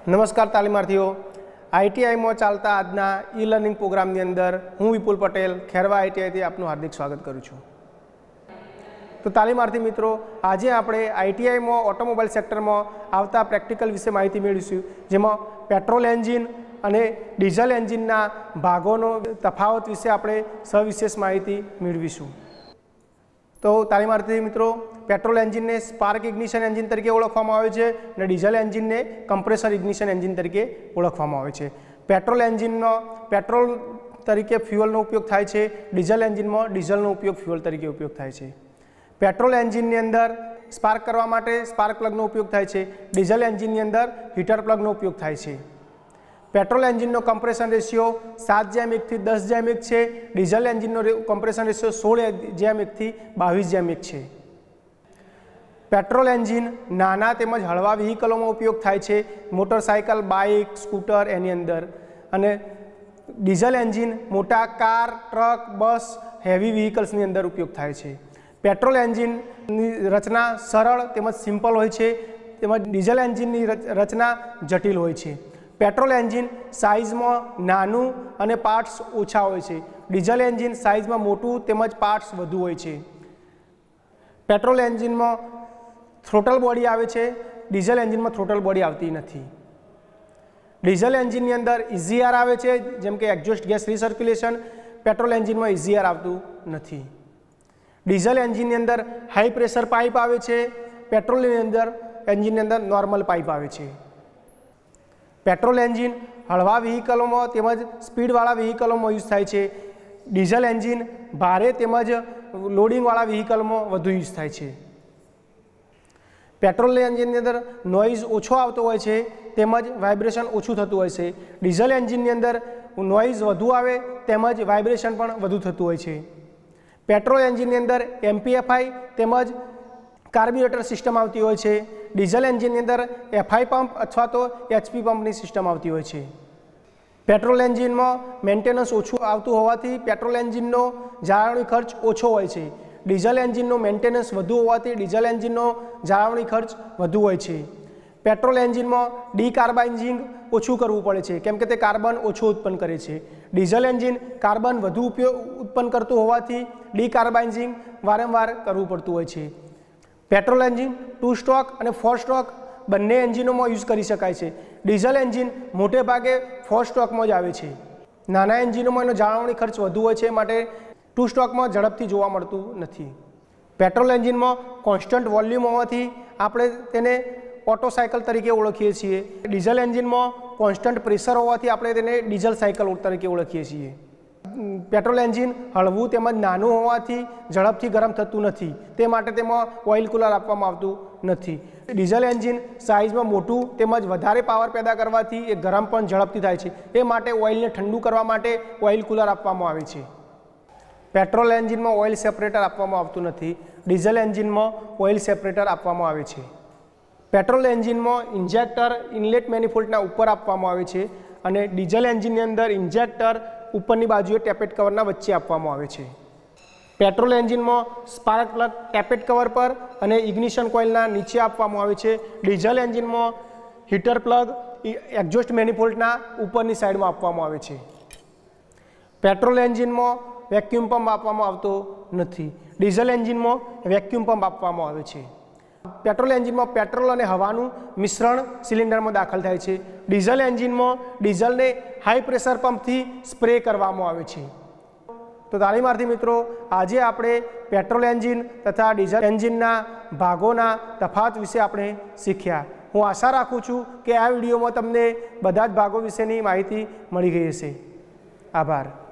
નમસ્કાર તાલીમાર્થીઓ, આઈટીઆઈમાં ચાલતા આજના ઈ લર્નિંગ પ્રોગ્રામની અંદર હું વિપુલ પટેલ ખેરવા આઈટીઆઈથી આપનું હાર્દિક સ્વાગત કરું છું। તો તાલીમાર્થી મિત્રો, આજે આપણે આઈટીઆઈમાં ઓટોમોબાઈલ સેક્ટરમાં આવતા પ્રેક્ટિકલ વિશે માહિતી મેળવીશું, જેમાં પેટ્રોલ એન્જિન અને ડીઝલ એન્જિનના ભાગોનો તફાવત વિશે આપણે સવિશેષ માહિતી મેળવીશું। તો તાલીમાર્થી મિત્રો, પેટ્રોલ એન્જિનને સ્પાર્ક ઇગ્નિશન એન્જિન તરીકે ઓળખવામાં આવે છે અને ડીઝલ એન્જિનને કમ્પ્રેસર ઇગ્નિશન એન્જિન તરીકે ઓળખવામાં આવે છે। પેટ્રોલ એન્જિનનો પેટ્રોલ તરીકે ફ્યુઅલનો ઉપયોગ થાય છે, ડીઝલ એન્જિનમાં ડીઝલનો ઉપયોગ ફ્યુઅલ તરીકે ઉપયોગ થાય છે। પેટ્રોલ એન્જિનની અંદર સ્પાર્ક કરવા માટે સ્પાર્ક પ્લગનો ઉપયોગ થાય છે, ડીઝલ એન્જિનની અંદર હીટર પ્લગનો ઉપયોગ થાય છે। પેટ્રોલ એન્જિનનો કમ્પ્રેશન રેશિયો 7:1 થી 10:1 છે, ડીઝલ એન્જિનનો કમ્પ્રેશન રેશિયો 16:1 થી 22:1 છે। પેટ્રોલ એન્જિન નાના તેમજ હળવા વ્હીકલોમાં ઉપયોગ થાય છે, મોટરસાયકલ, બાઇક, સ્કૂટર એની અંદર, અને ડીઝલ એન્જિન મોટા કાર, ટ્રક, બસ, હેવી વ્હીકલ્સની અંદર ઉપયોગ થાય છે। પેટ્રોલ એન્જિનની રચના સરળ તેમજ સિમ્પલ હોય છે, તેમજ ડીઝલ એન્જિનની રચના જટિલ હોય છે। પેટ્રોલ એન્જિન સાઇઝમાં નાનું અને પાર્ટ્સ ઓછા હોય છે, ડીઝલ એન્જિન સાઇઝમાં મોટું તેમજ પાર્ટ્સ વધુ હોય છે। પેટ્રોલ એન્જિનમાં થ્રોટલ બોડી આવે છે, ડીઝલ એન્જિનમાં થ્રોટલ બોડી આવતી નથી। ડીઝલ એન્જિનની અંદર ઇઝીઆર આવે છે, જેમ કે એક્ઝોસ્ટ ગેસ રિસર્ક્યુલેશન, પેટ્રોલ એન્જિનમાં ઇઝીઆર આવતું નથી। ડીઝલ એન્જિનની અંદર હાઈ પ્રેશર પાઇપ આવે છે, પેટ્રોલની અંદર એન્જિનની અંદર નોર્મલ પાઇપ આવે છે। પેટ્રોલ એન્જિન હળવા વ્હીકલોમાં તેમજ સ્પીડવાળા વ્હીકલોમાં યુઝ થાય છે, ડીઝલ એન્જિન ભારે તેમજ લોડિંગવાળા વ્હીકલમાં વધુ યુઝ થાય છે। પેટ્રોલ એન્જિનની અંદર નોઇઝ ઓછો આવતો હોય છે તેમજ વાઇબ્રેશન ઓછું થતું હોય છે, ડીઝલ એન્જિનની અંદર નોઇઝ વધુ આવે તેમજ વાઇબ્રેશન પણ વધુ થતું હોય છે। પેટ્રોલ એન્જિનની અંદર એમપીએફઆઈ તેમજ કાર્બ્યુરેટર સિસ્ટમ આવતી હોય છે, ડીઝલ એન્જિનની અંદર એફઆઈ પંપ અથવા તો એચપી પંપની સિસ્ટમ આવતી હોય છે। પેટ્રોલ એન્જિનમાં મેન્ટેનન્સ ઓછું આવતું હોવાથી પેટ્રોલ એન્જિનનો જાળવણી ખર્ચ ઓછો હોય છે, ડીઝલ એન્જિનનું મેન્ટેનન્સ વધુ હોવાથી ડીઝલ એન્જિનનો જાળવણી ખર્ચ વધુ હોય છે। પેટ્રોલ એન્જિનમાં ડીકાર્બાઇઝિંગ ઓછું કરવું પડે છે, કેમ કે તે કાર્બન ઓછું ઉત્પન્ન કરે છે, ડીઝલ એન્જિન કાર્બન વધુ ઉત્પન્ન કરતું હોવાથી ડીકાર્બાઇઝિંગ વારંવાર કરવું પડતું હોય છે। પેટ્રોલ એન્જિન 2 સ્ટ્રોક અને 4 સ્ટ્રોક બંને એન્જિનોમાં યુઝ કરી શકાય છે, ડીઝલ એન્જિન મોટે ભાગે 4 સ્ટ્રોકમાં જ આવે છે। નાના એન્જિનોમાં એનો જાળવણી ખર્ચ વધુ હોય છે, માટે 2 સ્ટ્રોકમાં ઝડપથી જોવા મળતું નથી। પેટ્રોલ એન્જિનમાં કોન્સ્ટન્ટ વોલ્યુમ હોવાથી આપણે તેને ઓટો સાયકલ તરીકે ઓળખીએ છીએ, ડીઝલ એન્જિનમાં કોન્સ્ટન્ટ પ્રેશર હોવાથી આપણે તેને ડીઝલ સાયકલ તરીકે ઓળખીએ છીએ। પેટ્રોલ એન્જિન હળવું તેમજ નાનું હોવાથી ઝડપથી ગરમ થતું નથી, તે માટે તેમાં ઓઇલ કુલર આપવામાં આવતું નથી। ડીઝલ એન્જિન સાઇઝમાં મોટું તેમજ વધારે પાવર પેદા કરવાથી એ ગરમ પણ ઝડપથી થાય છે, એ માટે ઓઇલને ઠંડુ કરવા માટે ઓઇલ કુલર આપવામાં આવે છે। પેટ્રોલ એન્જિનમાં ઓઇલ સેપરેટર આપવામાં આવતું નથી, ડીઝલ એન્જિનમાં ઓઇલ સેપરેટર આપવામાં આવે છે। પેટ્રોલ એન્જિનમાં ઇન્જેક્ટર ઇનલેટ મેનિફોલ્ડના ઉપર આપવામાં આવે છે અને ડીઝલ એન્જિનની અંદર ઇન્જેક્ટર ઉપરની બાજુએ ટેપેટ કવરના વચ્ચે આપવામાં આવે છે। પેટ્રોલ એન્જિનમાં સ્પાર્ક પ્લગ ટેપેટ કવર પર અને ઇગ્નિશન કોઇલના નીચે આપવામાં આવે છે, ડીઝલ એન્જિનમાં હીટર પ્લગ એક્ઝોસ્ટ મેનિફોલ્ડના ઉપરની સાઈડમાં આપવામાં આવે છે। પેટ્રોલ એન્જિનમાં વેક્યુમ પંપ આપવામાં આવતો નથી, ડીઝલ એન્જિનમાં વેક્યુમ પંપ આપવામાં આવે છે। પેટ્રોલ એન્જિનમાં પેટ્રોલ અને હવાનું મિશ્રણ સિલિન્ડરમાં દાખલ થાય છે, ડીઝલ એન્જિનમાં ડીઝલને હાઈ પ્રેશર પંપથી સ્પ્રે કરવામાં આવે છે। તો તાલીમાર્થી મિત્રો, આજે આપણે પેટ્રોલ એન્જિન તથા ડીઝલ એન્જિનના ભાગોના તફાવત વિશે આપણે શીખ્યા। હું આશા રાખું છું કે આ વિડીયોમાં તમને બધા જ ભાગો વિશેની માહિતી મળી ગઈ હશે। આભાર।